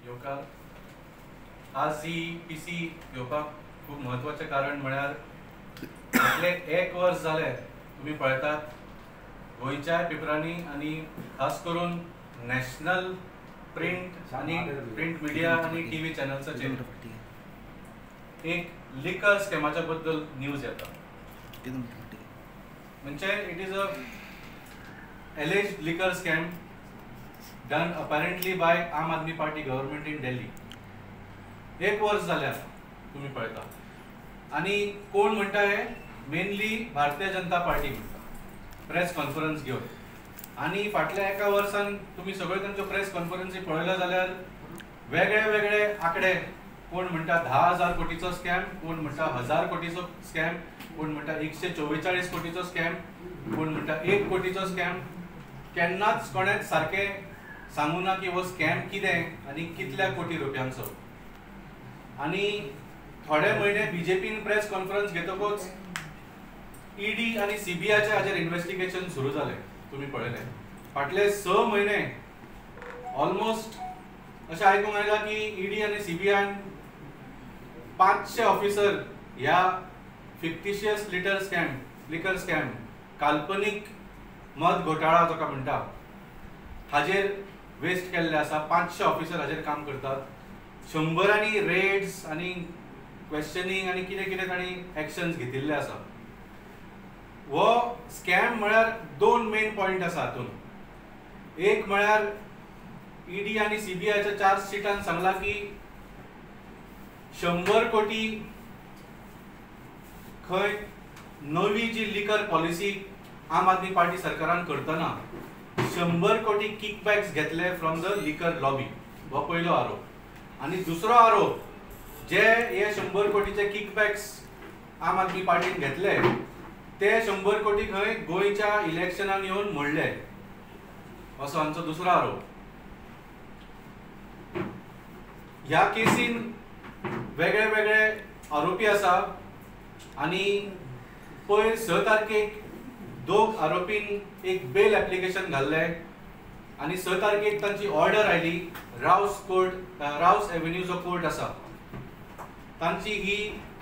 येवकार. आज ही पीसी घेवपाक खूब महत्वाचें कारण म्हळ्यार फाटले 1 वर्स जालें तुमी पळयतात गोंयच्या पेपरांनी आनी खास करून नॅशनल प्रिंट मिडिया आनी टीव्ही चॅनल्साचेर एक लिकर स्कॅमाच्या बद्दल न्यूज येता. म्हणजे it is a alleged liquor scam done apparently by Aam Aadmi Party government in Delhi. 1 वर्स जाल्या तुम्ही पळयता आनी कोण म्हणटा हे मेनली भारतीय जनता पार्टी म्हणटा प्रेस कॉन्फरन्स घेवन. आनी फाटल्या 1 वर्सान तुम्ही सगळे तांच्यो प्रेस कॉन्फरन्सी पळयल्यो जाल्यार वेगळे वेगळे आंकडे. कोण म्हणटा 10,000 कोटीचो स्कॅम, कोण म्हणटा 1000 कोटीचो स्कॅम, कोण म्हणटा 144 कोटीचो स्कॅम, कोण म्हणटा 1 कोटीचो स्कॅम. केन्नाच कोणेच सारकें सांगू ना की हो स्कॅम कितें आनी कितल्या कोटी रुपयांचो. आनी थोडे म्हयने बीजेपीन प्रेस कॉन्फरन्स घेतकूच ईडी आनी सीबीआयचे हाचेर इन्व्हेस्टिगेशन सुरू जालें. तुमी पळयलें फाटले 6 म्हयने ऑलमोस्ट अशें आयकूंक आयलां की ईडी आनी सीबीआयन 500 ऑफिसर ह्या फिक्टिशियस लिकर स्कॅम काल्पनीक मध घोटाळा जाका म्हणटा हाजेर वेस्ट केल्ले आसा. 500 ऑफिसर हाजेर काम करतात. 100 रेड्स आनी क्वेश्चनिंग आनी कितें कितें तांणी एक्शन्स घेतिल्ले आसा. हो स्कॅम म्हळ्यार 2 मेन पॉयंट आसा हातून. एक म्हळ्यार ईडी आनी सीबीआयच्या चार्जशीटान सांगला की 100 कोटी खंय नवी जी लिकर पॉलिसी आम आदमी पार्टी सरकारान करतना 100 कोटी किकबॅक्स घेतले फ्रॉम द लिकर लॉबी. हो पयलो आरोप. आनी दुसरो आरोप जे हे 100 कोटीचे किकबॅक्स आम आदमी पार्टीन घेतले ते 100 कोटी खंय गोंयच्या इलेक्शनान येवन मोडले असो हांचो दुसरो आरोप. ह्या केसीन वेगळे वेगळे आरोपी आसा आनी पयर 6 तारखेक 2 आरोपीन एक बेल एप्लिकेशन घाल्ले आनी 6 तारखेक तांची ऑर्डर आयली. रावस एव्हेन्यू जो कोर्ट आसा तांची ही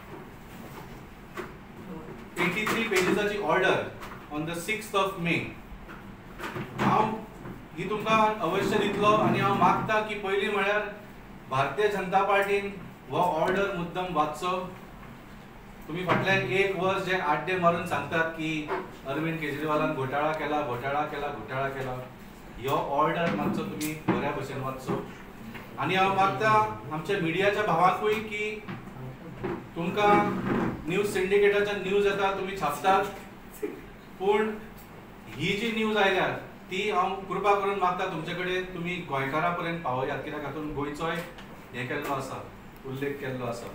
83 पेजीसाची order on the 6th May. हांव ही तुमकां अवश्य दितलो आनी हांव मागता की पयलीं म्हळ्यार भारतीय जनता पार्टीन हो ऑर्डर मुद्दम वाचचो. तुम्ही फाटले 1 वर्स जे आड्डे मारून सांगतात की अरविंद केजरीवालान घोटाळा केला. ह्यो ऑर्डर मातसो तुम्ही बऱ्या भशेन वाचचो. आनी हांव मागता आमच्या मिडियाच्या भावांकूय की तुमकां न्यूज सिंडिकेटाच्या न्यूज येता तुमी छापतात पूण ही जी न्यूज आयल्या ती हांव कृपा करून मागता तुमचे कडेन तुमी गोंयकारां पर्यंत पावयात. कित्याक हातून गोंयचोय हें केल्लो आसा, उल्लेख केल्लो आसा.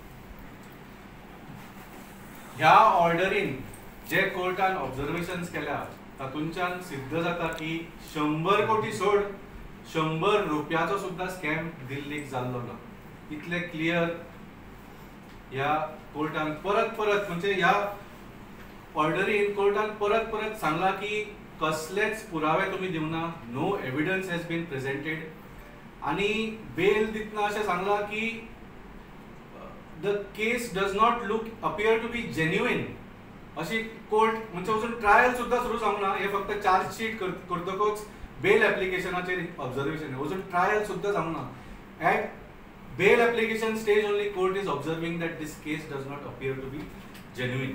ह्या ऑर्डरीन जे कोर्टान ऑब्झर्वेशन्स केल्या तातूंच्यान सिद्ध जाता की 100 कोटी सोड 100 रुपयाचो सुद्धा स्कॅम दिल्लीक जाल्लो ना. इतले क्लियर ह्या कोर्टान परत म्हणजे ह्या ऑर्डरीन कोर्टान परत सांगला की कसलेच पुरावे तुम्ही दिवना. No evidence has been presented. आनी बेल दितना अशें सांगला की the case does not appear to be genuine. अशी कोर्ट म्हणजे अजून ट्रायल सुद्धा सुरू जावंक ना. हे फक्त चार्जशीट करतकच बेल एप्लिकेशनाचेर ऑब्झर्वेशन. अजून ट्रायल सुद्धा जावंक ना. At bail application stage only court is observing that this case does not appear to be genuine.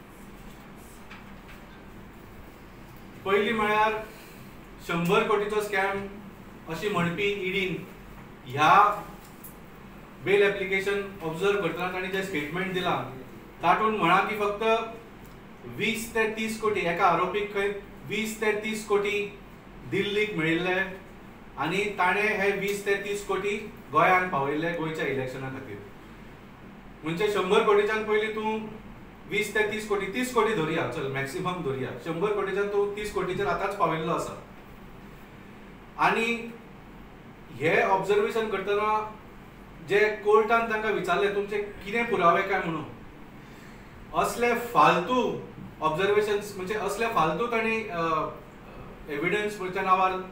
पहिली म्हळ्यार 100 कोटीचो स्कॅम अशी म्हणपी ईडीन ह्या बेल एप्लिकेशन ऑब्झर्व करतना तांणी जे स्टेटमेंट दिला तातूंत म्हणा की फक्त 20 ते 30 कोटी एका आरोपीक खंय 20 ते 30 कोटी दिल्लीक मेळिल्ले आनी ताणें हे 20 ते 30 कोटी गोंयांत पावयल्ले गोंयच्या इलेक्शना खातीर. म्हणजे 100 कोटीच्यान पयलीं तूं 20 ते 30 कोटी 30 कोटी धरया, चल मॅक्सिमम धरया. 100 कोटीच्यान तूं 30 कोटीचेर आतांच पाविल्लो आसा. आनी हे ऑब्झर्वेशन करतना जे कोर्टान तांकां विचारले तुमचे कितें पुरावे काय म्हणून असले फालतू ऑब्झर्वेशन्स म्हणजे असले फालतू तांणी एविडन्स खंयच्या नांवार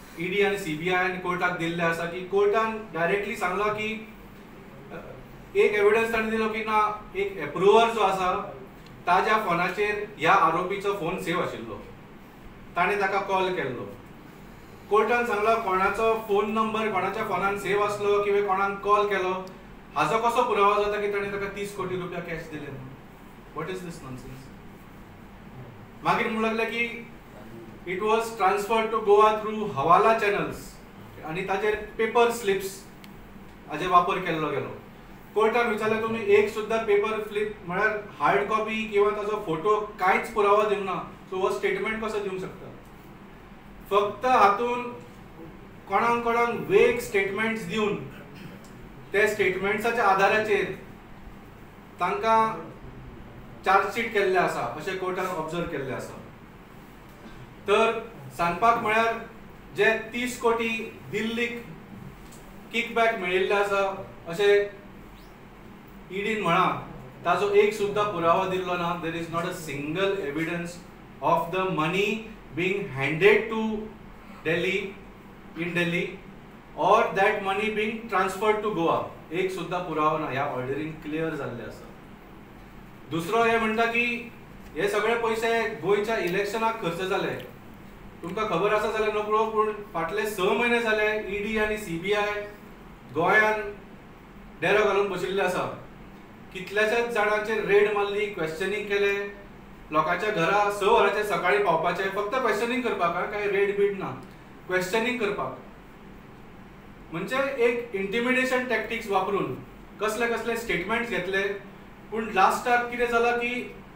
ईडी आणि सीबीआय कोर्टाक दिल्ले आसा की कोर्टान डायरेक्टली सांगला की एक एविडन्स ताणें दिलो की ना एक एप्रुवर जो आसा ताज्या फोनाचेर ह्या आरोपीचो फोन सेव आशिल्लो, ताणें ताका कॉल केल्लो. कोर्टान सांगला कोणाचो फोन नंबर कोणाच्या फोनान सेव आसलो किंवा कोणान कॉल केलो हाजो कसो पुरावो जाता की ताणें ताका 30 कोटी रुपया कॅश दिले. What is this nonsense. मागीर म्हणूं लागले की it was transferred to Goa through hawala channels आणि ताचेर पेपर स्लिप्स हाजे वापर केल्लो गेलो. कोर्टान विचारले तुम्ही एक सुद्धा पेपर स्लिप म्हळ्यार हार्ड कॉपी किंवा ताचो फोटो कांयच पुरावो दिवंक ना, सो हो स्टेटमेंट कसो दिवंक शकता. फक्त हातून कोणाक वेग स्टेटमेंट्स दिवन त्या स्टेटमेंट्साच्या आधाराचेर तांकां चार्जशीट केल्ले आसा अशें कोर्टान ऑब्जर्व केल्ले आसा. तर सांगपाक म्हळ्यार जे 30 कोटी दिल्लीक किकबॅक मेळिल्ले आसा अशें ईडीन म्हणा ताजो एक सुद्धा पुरावो दिल्लो ना. There is not a single evidence of the money being handed to Delhi in Delhi or that money being transferred to Goa. एक सुद्धा पुरावो ना. ह्या ऑर्डरीन क्लियर जाल्ले आसा. दुसरो हे म्हणटा की हे सगळे पैसे गोयच्या इलेक्शनाक खर्च जाले. तुमकां खबर आसा जाल्यार नकळो पूण फाटले 6 म्हयने जाले ईडी आनी सीबीआय गोंयान डेरो घालून बशिल्ले आसा. कितल्याशाच जाणांचेर रेड मारली, क्वेश्चनिंग केले, लोकांच्या घरा 6 वरांचेर सकाळी पावपाचे फक्त क्वेश्चनिंग करपाक, काय रेड बीड ना, क्वेश्चनिंग करपाक. म्हणजे एक इंटिमिडेशन टॅक्टिक्स वापरून कसले कसले स्टेटमेंट्स घेतले. पूण लास्टाक कितें जाला की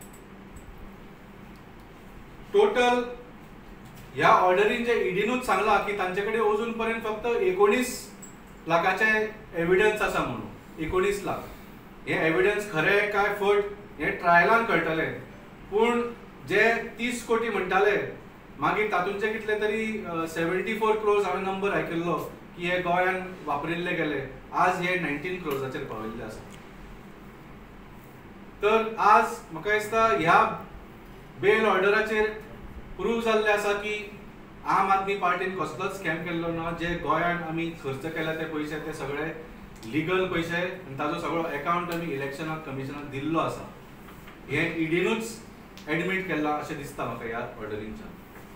टोटल ह्या ऑर्डरीन जे ईडीनूच सांगला की तांचे कडेन अजून पर्यंत फक्त 19 लाखाचे एविडन्स आसा म्हणून. 19 लाख. हे एविडन्स खरे काय फट हे ट्रायलान कळटले. पूण जे 30 कोटी म्हणटाले मागीर तातूंचे कितले तरी 74 क्रोर्स हांवें नंबर आयकिल्लो की हे गोंयान वापरिल्ले गेले. आज हे 19 क्रोर्साचेर पाविल्ले आसा. तर आज म्हाका दिसता ह्या बेल ऑर्डराचेर प्रूव जाल्ले आसा की आम आदमी पार्टीन कसलोच स्कॅम केल्लो ना. जे गोंयान आमी खर्च केले ते पयशे ते सगळे लिगल पयशे आनी ताजो सगळो अकाउंट आमी इलेक्शनाक कमिशनाक दिल्लो आसा. हे ईडीनूच एडमिट केला अशें दिसता म्हाका ह्या ऑर्डरींच्या.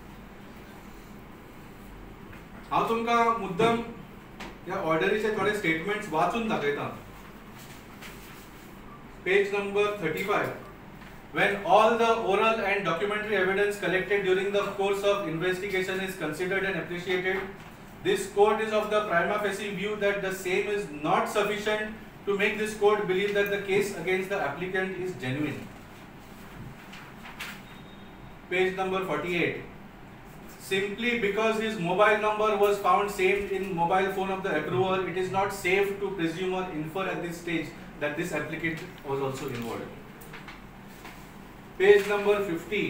हांव तुमकां मुद्दम ह्या ऑर्डरीचे थोडे स्टेटमेंट्स वाचून दाखयता. Page number 35. When all the oral and documentary evidence collected during the course of investigation is considered and appreciated, this court is of the prima facie view that the same is not sufficient to make this court believe that the case against the applicant is genuine. Page number 48. Simply because his mobile number was found saved in mobile phone of the approver, it is not safe to presume or infer at this stage that this applicant was also involved. Page number 50.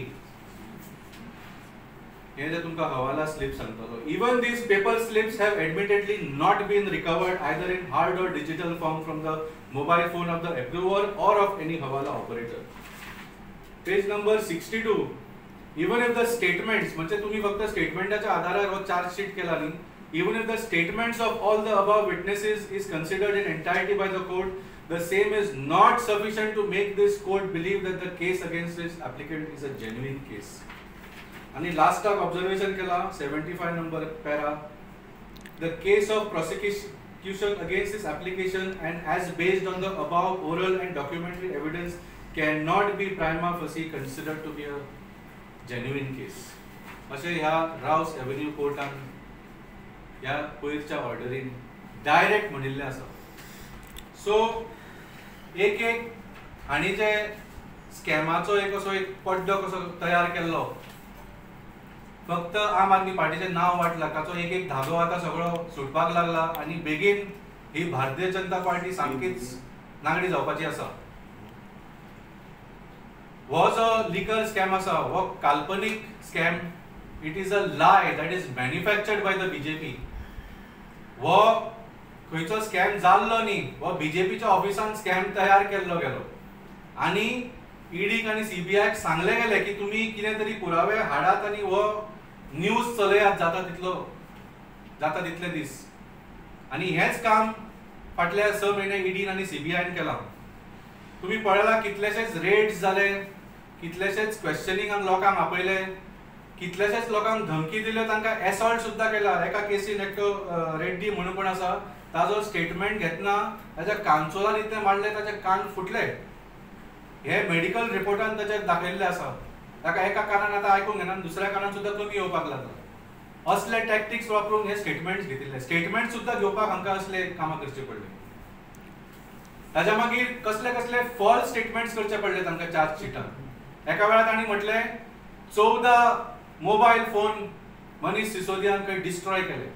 Here the तुमका हवाला slip सांगतो. Even these paper slips have admittedly not been recovered either in hard or digital form from the mobile phone of the approver or of any hawala operator. Page number 62. Even if the statements, म्हणजे तुम्ही फक्त स्टेटमेंटाच्या आधारावर हो charge sheet केला नी, even if the statements of all the above witnesses is considered in entirety by the court, the same is not sufficient to make this court believe that the case against this applicant is a genuine case. आणि last टाक observation केला 75 number para. The case of prosecution against this application and as based on the above oral and documentary evidence cannot be prima facie considered to be a genuine case. अशें ह्या Rouse avenue कोर्टान ह्या पयरच्या ऑर्डरीन direct म्हणिल्लें आसा. So एक हांणी जे स्कॅमाचो एक असो एक पड्डो कसो तयार केल्लो, फक्त आम आदमी पार्टीचें नांव वाटलां, ताचो एक धागो आतां सगळो सुटपाक लागला आनी बेगीन ही भारतीय जनता पार्टी सामकीच नांगडी जावपाची आसा. हो जो लिकर स्कॅम आसा हो काल्पनीक scam. It is a lie that is manufactured by the BJP. हो खंयचो स्कॅम जाल्लो न्ही, हो बीजेपीच्या ऑफिसान स्कॅम तयार केल्लो गेलो आनी ईडीक आनी सीबीआयक सांगले गेले की तुम्ही कितें तरी पुरावे हाडात आनी हो न्यूज चलयात जाता तितलो. जाता तितले दीस आणि हेच काम फाटल्या 6 म्हयने ईडीन आणि सीबीआयन केलां. तुम्ही पळयला कितलेशेच रेड्स जाले, कितलेशेच क्वेश्चनिंगाक लोकांक आपयले, कितलेशेच लोकांक धमकी दिल्यो, तांकां एसॉल्ट सुद्दां केला. एका केसीन एकटो रेड्डी म्हणून कोण आसा ताजो स्टेटमेंट घेतना ताच्या कांचोलान इतले मारले ताचे कान फुटले. हे मेडिकल रिपोर्टान ताचे दाखयल्ले आसा. ताका एका कानान आतां आयकूंक येना, दुसऱ्या कानान सुद्दां कमी येवपाक लागला. असले टॅक्टिक्स वापरून हे स्टेटमेंट्स घेतिल्ले. स्टेटमेंट सुद्दां घेवपाक हांकां असले कामां करचे पडले. ताच्या मागीर कसले कसले फॉल्स स्टेटमेंट्स करचे पडले तांकां चार्जशिटान. एका वेळार तांणी म्हटले 14 मोबायल फोन मनीस सिसोदियान खंय डिस्ट्रॉय केले.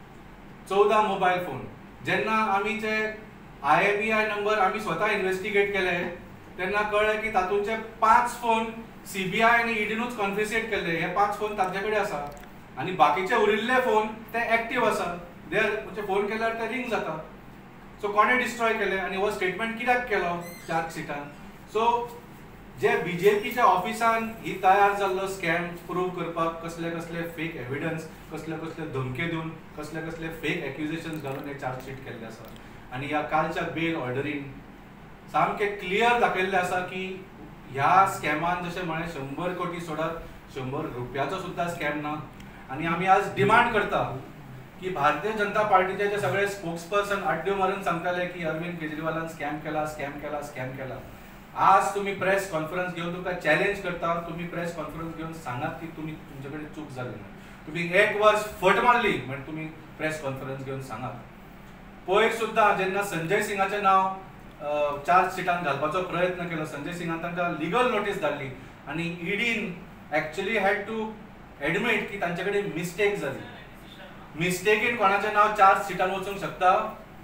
14 मोबायल फोन. जेन्ना आमी जे IABI नंबर आमी स्वता इन्व्हेस्टिगेट केले तेन्ना कळ्ळें की तातूंचे 5 फोन CBI आनी ईडीनूच कॉन्फिस्केट केले. हे 5 फोन तांचे कडेन आसा आणि बाकीचे उरिल्ले फोन ते एक्टिव्ह आसा. म्हणजे फोन केल्यार ते रिंग जाता. सो कोणे डिस्ट्रॉय केले आणि हो स्टेटमेंट कित्याक केलो चार्जशिटान. सो जे बीजेपीच्या ऑफिसान ही तयार जाल्लो स्कॅम प्रूव करपाक कसले कसले फेक एविडन्स, कसले कसले धमके दिवन, कसले कसले फेक एक्युजेशन्स घालून हे चार्जशीट केल्ले आसा. आणि ह्या कालच्या बेल ऑर्डरीन सामके क्लियर दाखयल्ले आसा की ह्या स्कॅमान जशें म्हळें 100 कोटी सोडात 100 रुपयाचो सुद्दां स्कॅम ना. आणि आम्ही आज डिमांड करता की भारतीय जनता पार्टीचे जे सगळे स्पोक्सपर्सन आड्ड्यो मारून सांगताले की अरविंद केजरीवालान स्कॅम केला, स्कॅम केला, स्कॅम केला. आज तुम्ही प्रेस कॉन्फरन्स घेऊन तुका चॅलेंज करता, तुम्ही प्रेस कॉन्फरन्स घेऊन सांगात की तुम्ही तुमच्याकडे चूक झाली ना. तुम्ही 1 वर्स फट मारली म्हणजे तुम्ही प्रेस कॉन्फरन्स घेऊन सांगात. पयर सुद्दां जेन्ना संजय सिंगाचे नाव चार्जशिटान घालपाचो प्रयत्न केलो, संजय सिंगान तांकां लिगल नोटीस धाडली आणि ईडीन एक्चुअली हॅड टू एडमिट की तांच्याकडे मिस्टेक झाली. मिस्टेकीन कोणाचे नाव चार्जशिटान वचूंक शकता.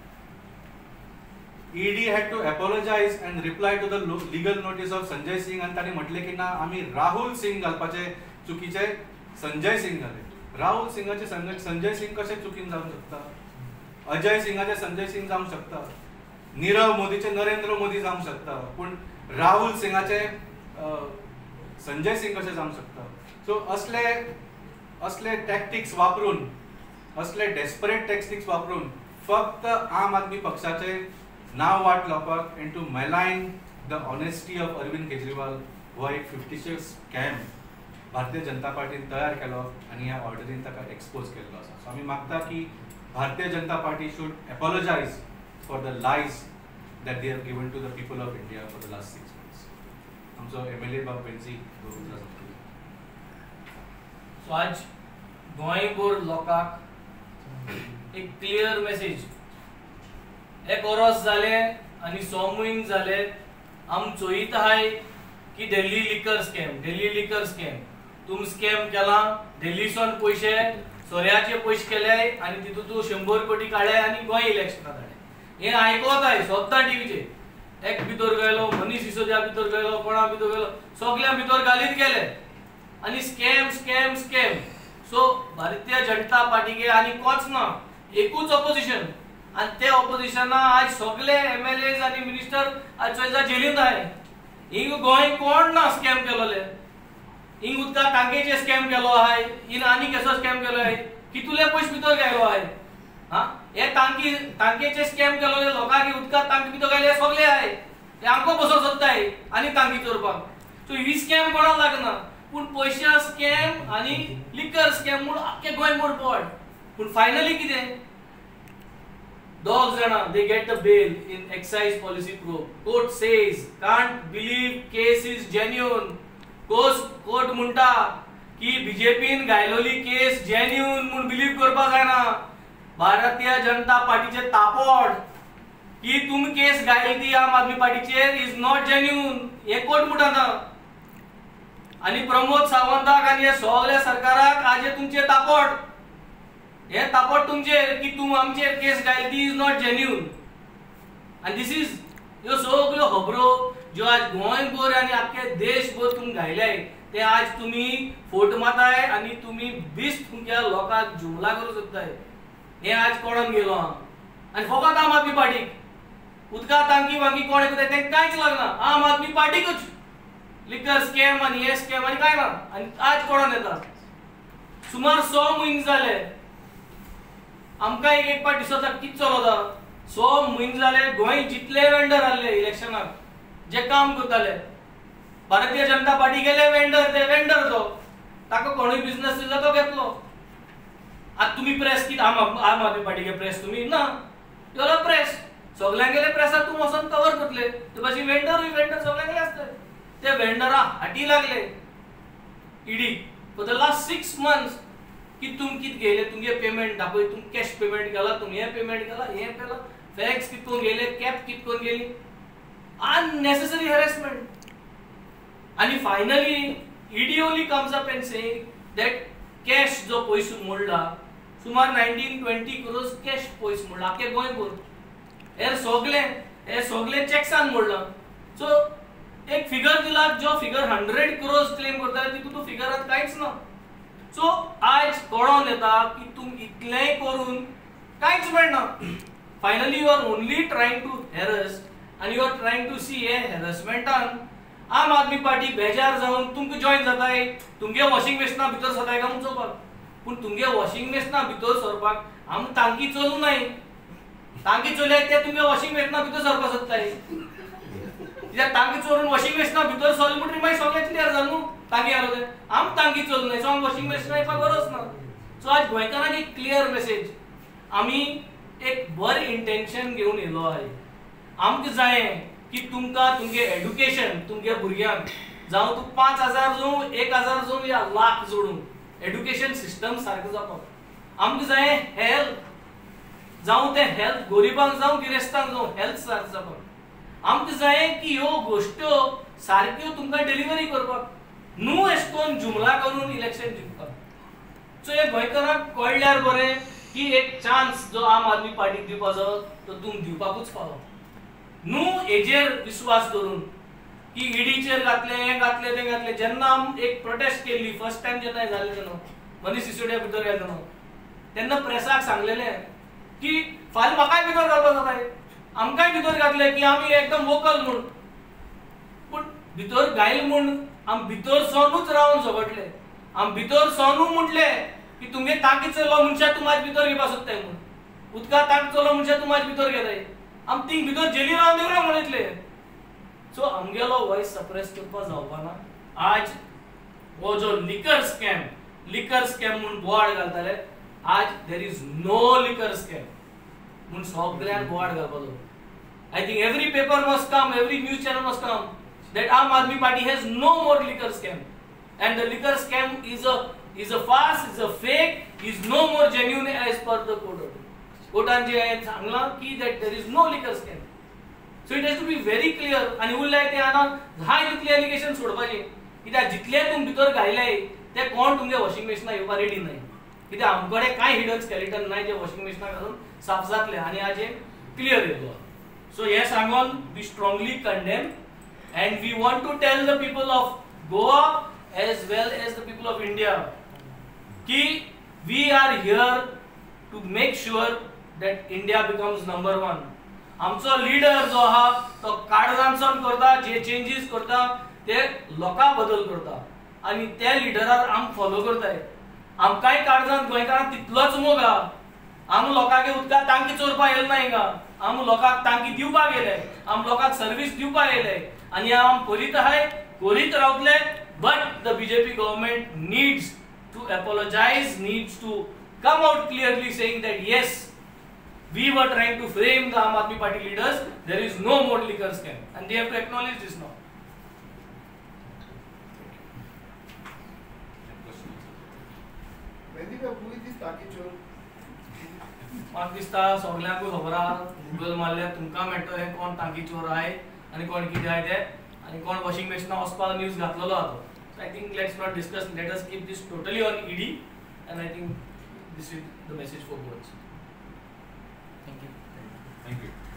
ED had to apologise and reply to the legal notice of Sanjay Singh. आणि तांणी म्हटले की ना आम्ही राहुल सिंग घालपाचे चुकीचे संजय सिंग घाले. राहुल सिंगाचे संजय सिंग कशे चुकीन जावंक शकता. अजय सिंगाचे संजय सिंग जावंक शकता. नीरव मोदीचे नरेंद्र मोदी जावंक शकता. पण राहुल सिंगाचे संजय सिंग कशे जावंक शकता. सो असले टॅक्टिक्स वापरून, असले डेस्परेट टॅक्टिक्स वापरून फक्त आम आदमी पक्षाचे नाव वाट लावपाक and to malign the honesty of Arvind Kejriwal हो एक फिफ्टीशेर स्कॅम भारतीय जनता पार्टीन तयार केलो आणि ह्या ऑर्डरीन ताका एक्सपोज केल्लो आसा. सो आमी मागता की Bharatiya Janata Party should apologise for the lies that they have given to the people of India for the last 6 months. आमचो MLA बाब बेन्सी सो आज गोंयभर लोकांक एक क्लियर मेसेज. 1 वर्स जाले आणि 6 म्हयने जाले आम चोयत आहाय की दिल्ली लिकर स्कॅम. तुम स्कॅम केला. दिल्लीसून पैसे सोऱ्याचे पैसे केले आणि तितून तू 100 कोटी काढले आणि गोंय इलेक्शनात हाडले. हे आयकत आहे स्वतः टीव्हीचे. एक भितर गेलो, मनीस सिसोदिया भितर गेलो, कोणा भितर गेलो, सगळ्या भितर घालीत गेले आणि scam scam scam. So Bharatiya Janata पार्टीके आणि कोच ना, एकूच ऑपोजिशन आणि ते ऑपोजिशना आज सगळे MLAs आणि मिनिस्टर आज चोयजा जेलींत आहे. हिंग गोंय कोण ना स्कॅम केलोले. हिंग उदका टांकेचे स्कॅम केलो आहे. हिन आनी कसो स्कॅम केलो आहे. कितुले पयस भितर गेलो आहे. हा हे टांकेचे स्कॅम केलोले लोकांक उदका टांकी भितर गेले सगळे आहे. हे आमको बसो सोदताय आणि टांकी चोरपाक. सो ही स्कॅम कोणाक लागना. पण पैशा स्कॅम आणि लिकर स्कॅम म्हणून आख्खे गोंयभर पड. पण फायनली कितें 2 जाणां they get the bail in excise policy probe. Court says can't believe case is genuine. Court म्हणटा की बीजेपीन गायलोली केस जेन्युइन म्हणून बिलीव करपा जायना. भारतीय जनता पार्टीचे तापड की तुम्ही केस गायली आम आदमी पार्टीचेर इज नॉट जेन्युइन. हे कोर्ट म्हणटा. आणि प्रमोद सावंताक आणि हे सगळ्या सरकाराक आज तुमचे तापड. हे तापड तुमचे की तुम आमचे केस गायली इज नॉट जेन्युइन. आणि दिस इज ह्यो सगळ्यो खबरो ज्यो आज गोंयभर आणि आख्खे देशभर तुम गायल्याय ते आज तुम्ही फोट मारताय आणि तुम्ही बिस्ट तुमच्या लोकांक जुमला करू सोदताय. हे आज कोणाक गेलो आणि फकत आम आदमी पार्टीक उदका टांकी वांकी कोण करता ते कांयच लागना. आम आदमी पार्टीकूच लिकर स्कॅम आणि हे स्कॅम आणि काय ना. आणि आज कोणाक येता. सुमार 6 म्हयने जाले आमकां एक पाट दिसता कितें चलता 6 म्हयने जाले गोंय जितले वेंडर आसले इलेक्शनाक जे काम करताले भारतीय जनता पार्टी गेले वेंडर तो ताका कोणूय बिझनेस दिला तो घेतलो आता तुम्ही प्रेस किती आम आदमी पार्टीगे प्रेस तुम्ही ना योला प्रेस सगळ्यांक गेले प्रेसात तूं वचून कवर करतले ते भाजी वेंडर सगळ्यांक असतात ते वेंडरा हाटी लागले ED for the last 6 months की तुम कित गेले तुमगे पेमेंट दाखय तुम कॅश पेमेंट केला तुम्ही हे पेमेंट केला हे केला फॅक्स कितून गेले कॅप कितून गेली unnecessary harassment आणि finally ED only comes up and saying that cash जो पैसो मोडला सुमार 19-20 crores कॅश पैस मोडला आखे गोंयभर हे सगळे चॅक्सान मोडला सो एक फिगर दिला जो फिगर 100 crores क्लेम करता तितून तो फिगरात कांयच ना सो आज कळोन येता की तुम इतलेय करून कांयच मेळना finally you are only trying to harass and you are trying to see a harassment on आम आदमी पार्टी बेजार जावन तुमकां जॉइन जाताय तुमगे वॉशिंग मशीना भितर सदाय काम चोवपाक पूण तुमगे वॉशिंग मशीना भितर सरपाक आम तांकी चलू नाय तांकी चलय ते तुमगे वॉशिंग मशीना भितर सरपाक सोदताय कित्याक तांकी चोरून वॉशिंग मशीना भितर सरले म्हणटरी मागीर सगळें क्लियर जालें न्हू तांकी आलो ते आम तांकी चलू नाय सो आम वॉशिंग मशीना येवपाक गरज ना सो आज गोंयकारांक एक क्लियर मेसेज आमी एक बरें इंटेंशन घेवन येयलो आहाय आमकां जाय की तुमकां तुमगे एड्युकेशन तुमगे भुरग्यांक जावं तूं 5,000 जोडूं 1,000 जोडूं या लाख जोडूं एड्युकेशन सिस्टम सारको जावपाक आमकां जाय हेल्थ जावं ते हेल्थ गरिबांक जावं गिरेस्तांक जावं हेल्थ सारको जावपाक आमकां जाय की ह्यो गोश्ट्यो सारक्यो तुमकां डिलिव्हरी करपाक न्हू एश कोन्न जुमला करून इलेक्शन जिखपाक सो हे गोंयकारांक कळल्यार बरें की एक चान्स जो आम आदमी पार्टीक दिवपाचो तो तुम दिवपाकूच फावो न्हू हेजेर विश्वास करून की ईडीचेर घातले हे घातले ते घातले जेन्ना एक प्रोटेस्ट केल्ली फर्स्ट टाइम जेन्ना जालें तेन्ना मनीस सिसोदिया भितर गेलो तेन्ना प्रेसाक सांगलेले की फाल्यां म्हाकाय भितर घालपाक जाताय आमकांय भितर घातले की आमी एकदम वोकल म्हूण पूण भितर घायल म्हूण आम भितर सोनूच रावन झगडले आम भितर सोनू म्हटले की तुमगे टांकी चलो मनशा तूं म्हाजे भितर घेवपाक सोदताय म्हूण उदका टांकी चलो मनशा तूं म्हाजे भितर घेताय आम तींग भितर जेली रावन देवरा म्हणितले सो आमगेलो वॉइस सप्रेस करपा जावपाना आज वो जो लिकर स्कॅम म्हूण बोवाड घालताले आज there is no liquor scam म्हूण सगळ्यांक बोवाड घालपाचो I think every paper must come every news channel must come that Aam Aadmi Party has no more liquor scam and the liquor scam is a farce, is a fake, is no more genuine as per the court. कोर्टान जे सांगला की that there is no liquor scam. So it has to be very clear आणि उरलाय ते आना हाय तितले allegation सोडपाचे कित्याक जितले तुम भितर घायले ते कोण तुमगे वॉशिंग मशीना येवपा रेडी नाही कित्याक आमकडे काय हिडन स्केलेटन नाही जे वॉशिंग मशीना घालून साफ जातले आणि आज क्लियर येतो सो हे सांगून we strongly condemn and we want to tell the people of Goa as well as the people of India ki we are here to make sure that India becomes number 1 आमचो leader जो आहा तो काडजांचोन करता जे changes करता ते लोका बदल करता आणि त्या लीडरार आम फॉलो करताय आमकाय काडजांत गोंयकारांक तितलोच मोग आहा आम लोकांगे उदका टांकी चोरपा येल नाही का आम लोकांक टांकी दिवपाक येले आम लोकांक सर्विस दिवपाक येले आणि आम करीत आहाय करीत रावतले but the BJP government needs to apologize, needs to come out clearly saying that yes, we were trying to frame the Aam Aadmi Party leaders, there is no more liquor scam and they have to acknowledge this now. म्हाका दिसता सगळ्यांकूय खबर आहा Google मारल्यार तुमकां मेळटले कोण टांकी चोर आहाय आणि कोण कितें आहाय ते आणि कोण वॉशिंग मशीना वचपाक न्यूज घातलेलो आहा तो so I think let's not discuss let us keep this totally on ED and I think this is the message for both. Thank you.